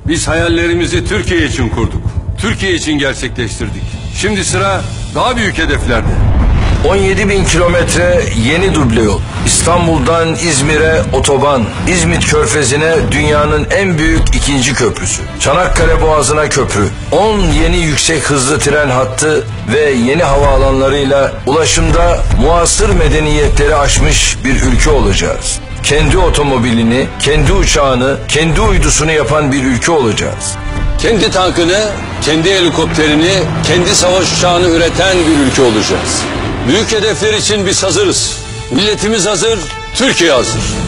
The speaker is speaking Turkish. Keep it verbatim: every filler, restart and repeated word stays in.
Biz hayallerimizi Türkiye için kurduk. Türkiye için gerçekleştirdik. Şimdi sıra daha büyük hedeflerde. on yedi bin kilometre yeni duble yol. İstanbul'dan İzmir'e otoban. İzmit Körfezi'ne dünyanın en büyük ikinci köprüsü. Çanakkale Boğazı'na köprü. on yeni yüksek hızlı tren hattı ve yeni havaalanlarıyla ulaşımda muasır medeniyetleri aşmış bir ülke olacağız. Kendi otomobilini, kendi uçağını, kendi uydusunu yapan bir ülke olacağız. Kendi tankını, kendi helikopterini, kendi savaş uçağını üreten bir ülke olacağız. Büyük hedefler için biz hazırız. Milletimiz hazır, Türkiye hazır.